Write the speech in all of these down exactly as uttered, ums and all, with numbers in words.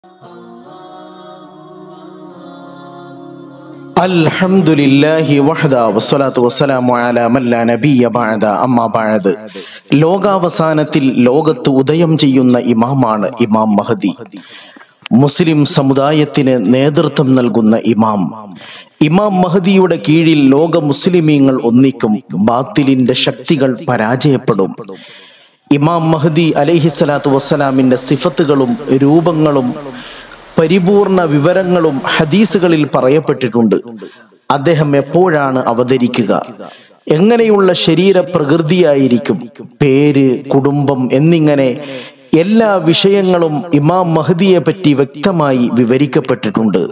അൽഹംദുലില്ലാഹി വഹദ വസ്സലാത്തു വസ്സലാമു അലാ മൻ ലാ നബിയ്യ ബഅദ അമ്മാ ബഅദ്. ലോകാവസാനത്തിൽ ലോകത്ത് ഉദയം ചെയ്യുന്ന ഇമാമാണ് ഇമാം മഹദി. മുസ്ലിം സമുദായത്തിന് നേതൃത്വം നൽകുന്ന ഇമാം. ഇമാം മഹദിയുടെ കീഴിൽ ലോക മുസ്ലിമീങ്ങൾ ഒന്നിക്കും, ബാത്തിലിന്റെ ശക്തികൾ പരാജയപ്പെടും. ഇമാം മഹദി അലൈഹിസ്സലാത്തു വസ്സലാമിന്റെ സിഫത്തുകളും രൂപങ്ങളും പരിപൂർണ വിവരങ്ങളും ഹദീസുകളിൽ പറയപ്പെട്ടിട്ടുണ്ട്. അദ്ദേഹം എപ്പോഴാണ് അവതരിക്കുക, എങ്ങനെയുള്ള ശരീര പ്രകൃതിയായിരിക്കും, പേര്, കുടുംബം എന്നിങ്ങനെ എല്ലാ വിഷയങ്ങളും ഇമാം മഹദിയെ പറ്റി വ്യക്തമായി വിവരിക്കപ്പെട്ടിട്ടുണ്ട്.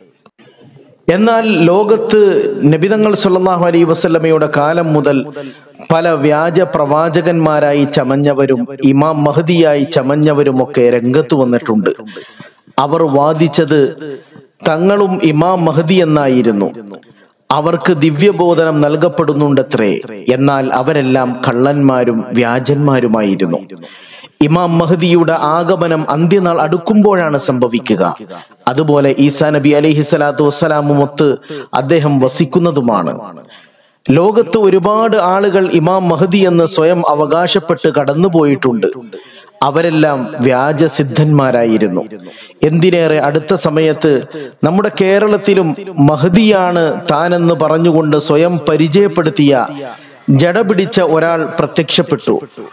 എന്നാൽ ലോകത്ത് നബിതങ്ങൾ സല്ലല്ലാഹു അലൈഹി വസല്ലമയുടെ കാലം മുതൽ പല വ്യാജ പ്രവാചകന്മാരായി ചമഞ്ഞവരും ഇമാം മഹദിയായി ചമഞ്ഞവരുമൊക്കെ രംഗത്ത് വന്നിട്ടുണ്ട്. അവർ വാദിച്ചത് തങ്ങളും ഇമാം മഹദി എന്നായിരുന്നു. അവർക്ക് ദിവ്യബോധനം നൽകപ്പെടുന്നുണ്ടത്രേ. എന്നാൽ അവരെല്ലാം കള്ളന്മാരും വ്യാജന്മാരുമായിരുന്നു. ഇമാം മഹദിയുടെ ആഗമനം അന്ത്യനാൾ അടുക്കുമ്പോഴാണ് സംഭവിക്കുക. അതുപോലെ ഈസാ നബി അലൈഹിസ്സലാത്തു വസ്സലാമുമൊത്ത് അദ്ദേഹം വസിക്കുന്നതുമാണ്. ലോകത്ത് ഒരുപാട് ആളുകൾ ഇമാം മഹദി എന്ന് സ്വയം അവകാശപ്പെട്ട് കടന്നുപോയിട്ടുണ്ട്. അവരെല്ലാം വ്യാജസിദ്ധന്മാരായിരുന്നു. എന്തിനേറെ അടുത്ത സമയത്ത് നമ്മുടെ കേരളത്തിലും മഹദിയാണ് താനെന്ന് പറഞ്ഞുകൊണ്ട് സ്വയം പരിചയപ്പെടുത്തിയ ജട പിടിച്ച ഒരാൾ പ്രത്യക്ഷപ്പെട്ടു.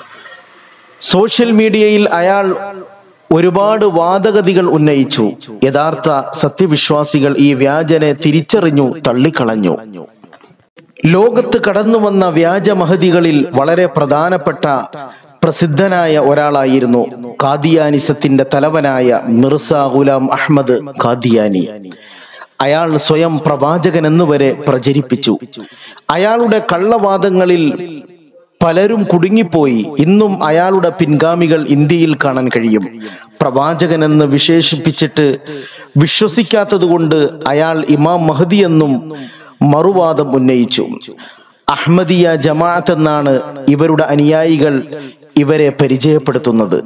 സോഷ്യൽ മീഡിയയിൽ അയാൾ ഒരുപാട് വാദഗതികൾ ഉന്നയിച്ചു. യഥാർത്ഥ സത്യവിശ്വാസികൾ ഈ വ്യാജനെ തിരിച്ചറിഞ്ഞു, തള്ളിക്കളഞ്ഞു. ലോകത്ത് കടന്നു വന്ന വ്യാജ മഹദികളിൽ വളരെ പ്രധാനപ്പെട്ട പ്രസിദ്ധനായ ഒരാളായിരുന്നു ഖാദിയാനിസത്തിന്റെ തലവനായ മിർസ ഗുലാം അഹ്മദ് ഖാദിയാനി. അയാൾ സ്വയം പ്രവാചകൻ എന്നുവരെ പ്രചരിപ്പിച്ചു. അയാളുടെ കള്ളവാദങ്ങളിൽ പലരും കുടുങ്ങിപ്പോയി. ഇന്നും അയാളുടെ പിൻഗാമികൾ ഇന്ത്യയിൽ കാണാൻ കഴിയും. പ്രവാചകൻ എന്ന് വിശേഷിപ്പിച്ചിട്ട് വിശ്വസിക്കാത്തത് കൊണ്ട് അയാൾ ഇമാം മഹദി എന്നും മറുവാദം ഉന്നയിച്ചു. അഹ്മദിയ ജമാഅത്ത് എന്നാണ് ഇവരുടെ അനുയായികൾ ഇവരെ പരിചയപ്പെടുത്തുന്നത്.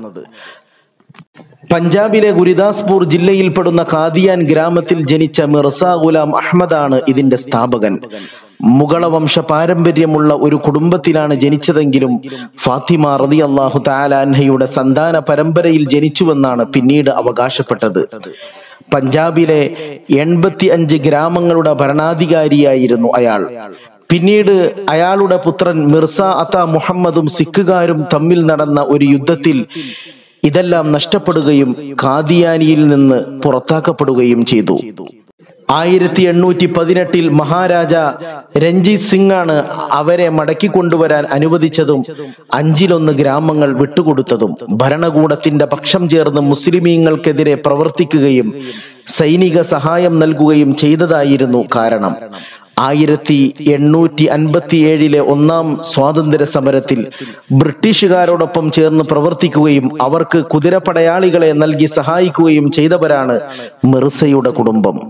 പഞ്ചാബിലെ ഗുരുദാസ്പൂർ ജില്ലയിൽപ്പെടുന്ന ഖാദിയാൻ ഗ്രാമത്തിൽ ജനിച്ച മിർസ ഗുലാം അഹ്മദാണ് ഇതിന്റെ സ്ഥാപകൻ. മുഗള വംശ പാരമ്പര്യമുള്ള ഒരു കുടുംബത്തിലാണ് ജനിച്ചതെങ്കിലും ഫാത്തിമ റളിയല്ലാഹു തആല അൻഹയുടെ സന്താന പരമ്പരയിൽ ജനിച്ചുവെന്നാണ് പിന്നീട് അവകാശപ്പെട്ടത്. പഞ്ചാബിലെ എൺപത്തി അഞ്ച് ഗ്രാമങ്ങളുടെ ഭരണാധികാരിയായിരുന്നു അയാൾ. പിന്നീട് അയാളുടെ പുത്രൻ മിർസ അത്ത മുഹമ്മദും സിഖുകാരും തമ്മിൽ നടന്ന ഒരു യുദ്ധത്തിൽ ഇതെല്ലാം നഷ്ടപ്പെടുകയും ഖാദിയാനിയിൽ നിന്ന് പുറത്താക്കപ്പെടുകയും ചെയ്തു. ആയിരത്തി എണ്ണൂറ്റി പതിനെട്ടിൽ മഹാരാജ രഞ്ജിത് സിംഗ് ആണ് അവരെ മടക്കി കൊണ്ടുവരാൻ അനുവദിച്ചതും അഞ്ചിലൊന്ന് ഗ്രാമങ്ങൾ വിട്ടുകൊടുത്തതും. ഭരണകൂടത്തിന്റെ പക്ഷം ചേർന്ന് മുസ്ലിമീങ്ങൾക്കെതിരെ പ്രവർത്തിക്കുകയും സൈനിക സഹായം നൽകുകയും ചെയ്തതായിരുന്നു കാരണം. ആയിരത്തി എണ്ണൂറ്റി അൻപത്തി ഏഴിലെ ഒന്നാം സ്വാതന്ത്ര്യ സമരത്തിൽ ബ്രിട്ടീഷുകാരോടൊപ്പം ചേർന്ന് പ്രവർത്തിക്കുകയും അവർക്ക് കുതിരപ്പടയാളികളെ നൽകി സഹായിക്കുകയും ചെയ്തവരാണ് മിർസയുടെ കുടുംബം.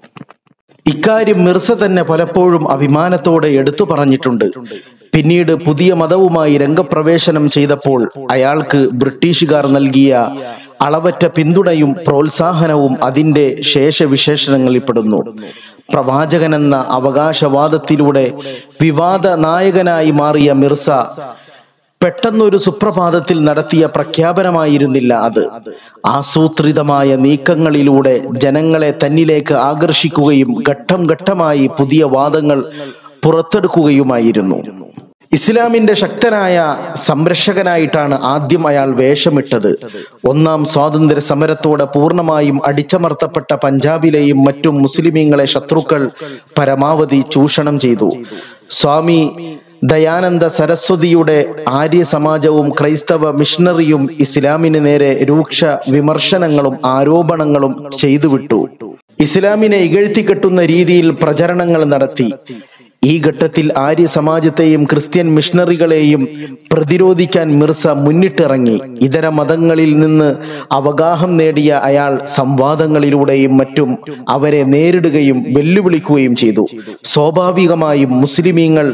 ഇക്കാര്യം മിർസ തന്നെ പലപ്പോഴും അഭിമാനത്തോടെ എടുത്തു പറഞ്ഞിട്ടുണ്ട്. പിന്നീട് പുതിയ മതവുമായി രംഗപ്രവേശനം ചെയ്തപ്പോൾ അയാൾക്ക് ബ്രിട്ടീഷുകാർ നൽകിയ അളവറ്റ പിന്തുണയും പ്രോത്സാഹനവും അതിന്റെ ശേഷവിശേഷണങ്ങളിൽ പെടുന്നു. പ്രവാചകൻ എന്ന അവകാശവാദത്തിലൂടെ വിവാദ നായകനായി മാറിയ മിർസ പെട്ടെന്നൊരു സുപ്രഭാതത്തിൽ നടത്തിയ പ്രഖ്യാപനമായിരുന്നില്ല അത്. ആസൂത്രിതമായ നീക്കങ്ങളിലൂടെ ജനങ്ങളെ തന്നിലേക്ക് ആകർഷിക്കുകയും ഘട്ടം ഘട്ടമായി പുതിയ വാദങ്ങൾ പുറത്തെടുക്കുകയുമായിരുന്നു. ഇസ്ലാമിന്റെ ശക്തനായ സംരക്ഷകനായിട്ടാണ് ആദ്യം അയാൾ വേഷമിട്ടത്. ഒന്നാം സ്വാതന്ത്ര്യ സമരത്തോടെ പൂർണ്ണമായും അടിച്ചമർത്തപ്പെട്ട പഞ്ചാബിലെയും മറ്റും മുസ്ലിമീങ്ങളെ ശത്രുക്കൾ പരമാവധി ചൂഷണം ചെയ്തു. സ്വാമി ദയാനന്ദ സരസ്വതിയുടെ ആര്യ സമാജവും ക്രൈസ്തവ മിഷണറിയും ഇസ്ലാമിന് നേരെ രൂക്ഷ വിമർശനങ്ങളും ആരോപണങ്ങളും ചെയ്തുവിട്ടു. ഇസ്ലാമിനെ ഇകഴ്ത്തിക്കെട്ടുന്ന രീതിയിൽ പ്രചരണങ്ങൾ നടത്തി. ഈ ഘട്ടത്തിൽ ആര്യ സമാജത്തെയും ക്രിസ്ത്യൻ മിഷണറികളെയും പ്രതിരോധിക്കാൻ മിർസ മുന്നിട്ടിറങ്ങി. ഇതര മതങ്ങളിൽ നിന്ന് അവഗാഹം നേടിയ അയാൾ സംവാദങ്ങളിലൂടെയും മറ്റും അവരെ നേരിടുകയും വെല്ലുവിളിക്കുകയും ചെയ്തു. സ്വാഭാവികമായും മുസ്ലിമീങ്ങൾ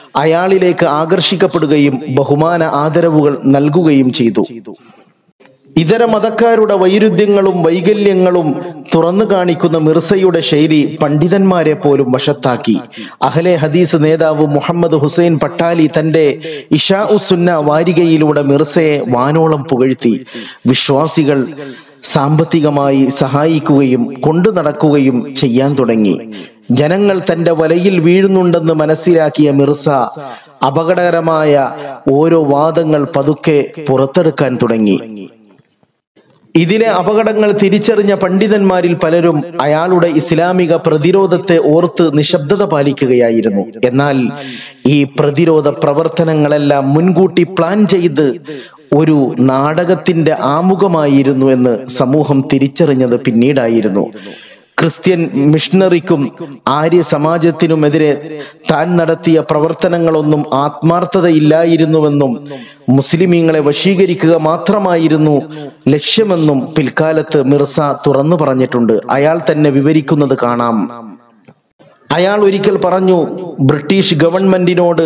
അയാളിലേക്ക് ആകർഷിക്കപ്പെടുകയും ബഹുമാന ആദരവുകൾ നൽകുകയും ചെയ്തു. ഇതര മതക്കാരുടെ വൈരുദ്ധ്യങ്ങളും വൈകല്യങ്ങളും തുറന്നു കാണിക്കുന്ന മിർസയുടെ ശൈലി പണ്ഡിതന്മാരെ പോലും വശത്താക്കി. അഹ്ലെ ഹദീസ് നേതാവ് മുഹമ്മദ് ഹുസൈൻ പട്ടാലി തന്റെ ഇഷാ ഉസുന്ന വാരികയിലൂടെ മിർസയെ വാനോളം പുകഴ്ത്തി. വിശ്വാസികൾ സാമ്പത്തികമായി സഹായിക്കുകയും കൊണ്ടു നടക്കുകയും ചെയ്യാൻ തുടങ്ങി. ജനങ്ങൾ തന്റെ വലയിൽ വീഴുന്നുണ്ടെന്ന് മനസ്സിലാക്കിയ മിർസ അപകടകരമായ ഓരോ വാദങ്ങൾ പതുക്കെ പുറത്തെടുക്കാൻ തുടങ്ങി. ഇതിലെ അപകടങ്ങൾ തിരിച്ചറിഞ്ഞ പണ്ഡിതന്മാരിൽ പലരും അയാളുടെ ഇസ്ലാമിക പ്രതിരോധത്തെ ഓർത്ത് നിശബ്ദത പാലിക്കുകയായിരുന്നു. എന്നാൽ ഈ പ്രതിരോധ പ്രവർത്തനങ്ങളെല്ലാം മുൻകൂട്ടി പ്ലാൻ ചെയ്ത് ഒരു നാടകത്തിന്റെ ആമുഖമായിരുന്നു എന്ന് സമൂഹം തിരിച്ചറിഞ്ഞത് പിന്നീടായിരുന്നു. ക്രിസ്ത്യൻ മിഷണറിക്കും ആര്യ സമാജത്തിനുമെതിരെ താൻ നടത്തിയ പ്രവർത്തനങ്ങളൊന്നും ആത്മാർത്ഥതയില്ലായിരുന്നുവെന്നും മുസ്ലിമീങ്ങളെ വശീകരിക്കുക മാത്രമായിരുന്നു ലക്ഷ്യമെന്നും പിൽക്കാലത്ത് മിർസ തുറന്നു പറഞ്ഞിട്ടുണ്ട്. അയാൾ തന്നെ വിവരിക്കുന്നത് കാണാം. അയാൾ ഒരിക്കൽ പറഞ്ഞു, ബ്രിട്ടീഷ് ഗവൺമെന്റിനോട്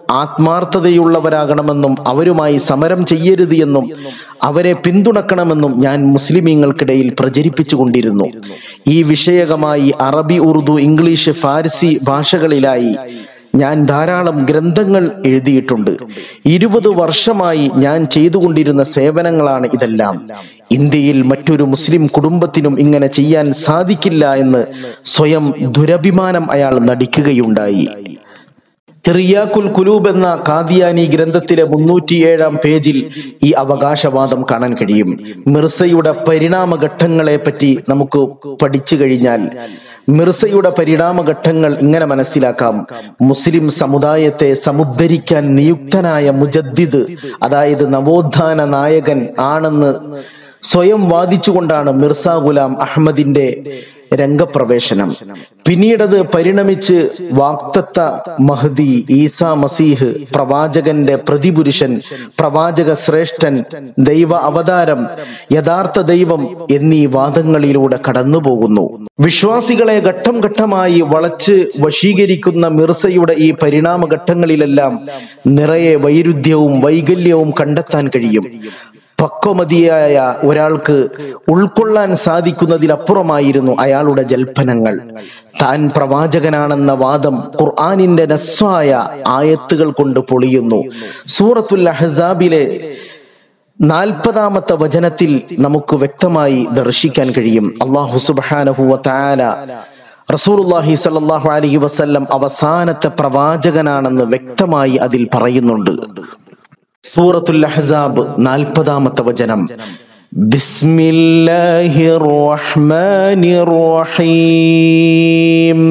ആത്മാർത്ഥതയുള്ളവരാകണമെന്നും അവരുമായി സമരം ചെയ്യരുത് എന്നും അവരെ പിന്തുണക്കണമെന്നും ഞാൻ മുസ്ലിമീങ്ങൾക്കിടയിൽ പ്രചരിപ്പിച്ചു കൊണ്ടിരുന്നു. ഈ വിഷയകമായി അറബി, ഉറുദു, ഇംഗ്ലീഷ്, ഫാർസി ഭാഷകളിലായി ഞാൻ ധാരാളം ഗ്രന്ഥങ്ങൾ എഴുതിയിട്ടുണ്ട്. ഇരുപത് വർഷമായി ഞാൻ ചെയ്തുകൊണ്ടിരുന്ന സേവനങ്ങളാണ് ഇതെല്ലാം. ഇന്ത്യയിൽ മറ്റൊരു മുസ്ലിം കുടുംബത്തിനും ഇങ്ങനെ ചെയ്യാൻ സാധിക്കില്ല എന്ന് സ്വയം ദുരഭിമാനം അയാൾ നടിക്കുകയുണ്ടായി. തിറിയാക്കുൽ കുലൂബ് എന്ന ഖാദിയാനി ഗ്രന്ഥത്തിലെ മുന്നൂറ്റി ഏഴാം പേജിൽ ഈ അവകാശവാദം കാണാൻ കഴിയും. മിർസയുടെ പരിണാമഘട്ടങ്ങളെ പറ്റി നമുക്ക് പഠിച്ചു കഴിഞ്ഞാൽ മിർസയുടെ പരിണാമഘട്ടങ്ങൾ ഇങ്ങനെ മനസ്സിലാക്കാം. മുസ്ലിം സമുദായത്തെ സമുദ്ധരിക്കാൻ നിയുക്തനായ മുജദ്ദിദ്, അതായത് നവോത്ഥാന നായകൻ ആണെന്ന് സ്വയം വാദിച്ചുകൊണ്ടാണ് മിർസ ഗുലാം അഹമ്മദിന്റെ രംഗപ്രവേശനം. പിന്നീടത് പരിണമിച്ച് വാക്തത്വ മഹ്ദി, ഈസാ മസീഹ്, പ്രവാചകന്റെ പ്രതിപുരുഷൻ, പ്രവാചക ശ്രേഷ്ഠൻ, ദൈവ അവതാരം, യഥാർത്ഥ ദൈവം എന്നീ വാദങ്ങളിലൂടെ കടന്നുപോകുന്നു. വിശ്വാസികളെ ഘട്ടം ഘട്ടമായി വളച്ച് വശീകരിക്കുന്ന മിർസയുടെ ഈ പരിണാമഘട്ടങ്ങളിലെല്ലാം നിറയെ വൈരുദ്ധ്യവും വൈകല്യവും കണ്ടെത്താൻ കഴിയും. പക്വമതിയായ ഒരാൾക്ക് ഉൾക്കൊള്ളാൻ സാധിക്കുന്നതിലപ്പുറമായിരുന്നു അയാളുടെ ജൽപ്പനങ്ങൾ. താൻ പ്രവാചകനാണെന്ന വാദം ഖുർആനിന്റെ നസ്വായ ആയത്തുകൾ കൊണ്ട് പൊളിയുന്നു. സൂറത്തുൽ അഹ്സാബിലെ നാൽപ്പതാമത്തെ വചനത്തിൽ നമുക്ക് വ്യക്തമായി ദർശിക്കാൻ കഴിയും. അല്ലാഹു സുബ്ഹാനഹു വ തആല റസൂലുള്ളാഹി സ്വല്ലല്ലാഹു അലൈഹി വസല്ലം അവസാനത്തെ പ്രവാചകനാണെന്ന് വ്യക്തമായി അതിൽ പറയുന്നുണ്ട്. സൂറത്തുൽ അഹ്സാബ് നാൽപ്പതാമത്തെ വചനം, ബിസ്മില്ലാഹിർ റഹ്മാനിർ റഹീം.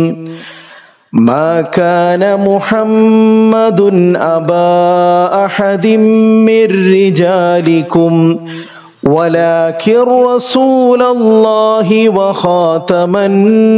മാ കാന മുഹമ്മദുൻ അബാ അഹദിൻ മിർ റിജാലികും വലാകിർ റസൂലല്ലാഹി വഖാതമൻ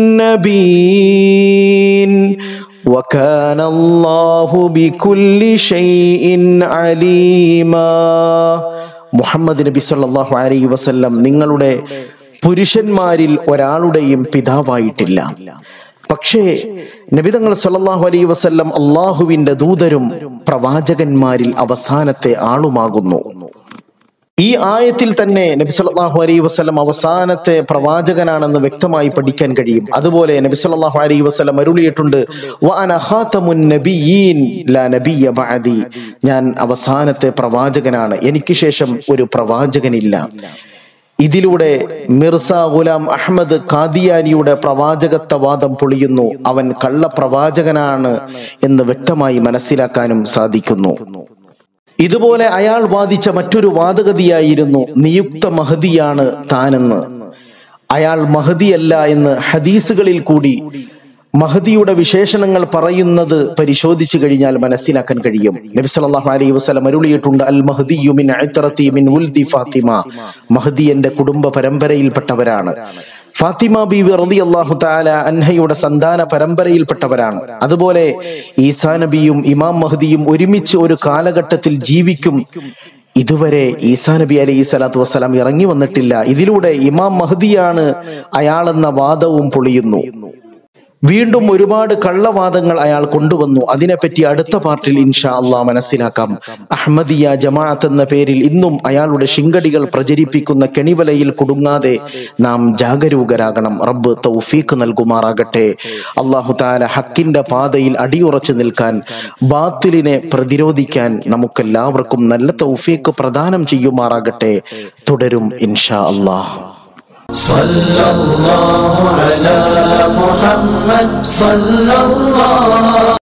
നബിയ്യീൻ വകാന അല്ലാഹു ബികുല്ലി ഷൈഇൻ അലീമാ. മുഹമ്മദ് നബി സല്ലല്ലാഹു അലൈഹി വസല്ലം നിങ്ങളുടെ പുരുഷന്മാരിൽ ഒരാളുടെയും പിതാവായിട്ടില്ല. പക്ഷേ നബി തങ്ങൾ സല്ലല്ലാഹു അലൈഹി വസല്ലം അല്ലാഹുവിന്റെ ദൂതരും പ്രവാചകന്മാരിൽ അവസാനത്തെ ആളുമാകുന്നു. ഈ ആയത്തിൽ തന്നെ നബി സല്ലല്ലാഹു അലൈഹി വസല്ലം അവസാനത്തെ പ്രവാചകനാണെന്ന് വ്യക്തമായി പഠിക്കാൻ കഴിയും. അതുപോലെ നബി സല്ലല്ലാഹു അലൈഹി വസല്ലം അരുളിയിട്ടുണ്ട്, വഅന ഖാതമുൻ നബിയ്യീൻ ലാ നബിയ്യ ബഅദി. ഞാൻ അവസാനത്തെ പ്രവാചകനാണ്, എനിക്ക് ശേഷം ഒരു പ്രവാചകനില്ല. ഇതിലൂടെ മിർസ ഗുലാം അഹമ്മദ് ഖാദിയാനിയുടെ പ്രവാചകത്വവാദം പൊളിയുന്നു. അവൻ കള്ള പ്രവാചകനാണ് എന്ന് വ്യക്തമായി മനസ്സിലാക്കാനും സാധിക്കുന്നു. ഇതുപോലെ അയാൾ വാദിച്ച മറ്റൊരു വാദഗതിയായിരുന്നു നിയുക്ത മഹദിയാണ് താനെന്ന്. അയാൾ മഹദിയല്ല എന്ന് ഹദീസുകളിൽ കൂടി മഹദിയുടെ വിശേഷണങ്ങൾ പറയുന്നത് പരിശോധിച്ചു കഴിഞ്ഞാൽ മനസ്സിലാക്കാൻ കഴിയും. നബി സല്ലല്ലാഹു അലൈഹി വസല്ലം അരുളിയിട്ടുണ്ട്, അൽ മഹ്ദിയു മിൻ ഇത്രതി മിൻ ഉൽദി ഫാത്തിമ. മഹദി എന്റെ കുടുംബ പരമ്പരയിൽപ്പെട്ടവരാണ്. ഫാത്തിമ ബീവി റളിയല്ലാഹു തആല അൻഹയുടെ സന്താന പരമ്പരയിൽപ്പെട്ടവരാണ്. അതുപോലെ ഈസാ നബിയും ഇമാം മഹ്ദിയും ഒരുമിച്ച് ഒരു കാലഘട്ടത്തിൽ ജീവിക്കും. ഇതുവരെ ഈസാ നബി അലൈഹി സ്വലാത്തു വസ്സലാം ഇറങ്ങി വന്നിട്ടില്ല. ഇതിലൂടെ ഇമാം മഹ്ദിയാണ് അയാളെന്ന വാദവും പൊളിയുന്നു. വീണ്ടും ഒരുപാട് കള്ളവാദങ്ങൾ അയാൾ കൊണ്ടുവന്നു. അതിനെപ്പറ്റി അടുത്ത പാർട്ടിൽ ഇൻഷാ അള്ളാഹ് മനസ്സിലാക്കാം. അഹമ്മദിയ ജമാഅത്ത് എന്ന പേരിൽ ഇന്നും അയാളുടെ ശിങ്കടികൾ പ്രചരിപ്പിക്കുന്ന കെണിവലയിൽ കുടുങ്ങാതെ നാം ജാഗരൂകരാകണം. റബ്ബ് തൗഫീഖ് നൽകുമാറാകട്ടെ. അല്ലാഹു തആല ഹക്കിന്റെ പാതയിൽ അടിയുറച്ചു നിൽക്കാൻ, ബാത്തിലിനെ പ്രതിരോധിക്കാൻ നമുക്കെല്ലാവർക്കും നല്ല തൗഫീഖ് പ്രദാനം ചെയ്യുമാറാകട്ടെ. തുടരും ഇൻഷാ അള്ളാഹ്. സല്ലല്ലാഹു അലാ മുഹമ്മദ് സല്ലല്ലാഹു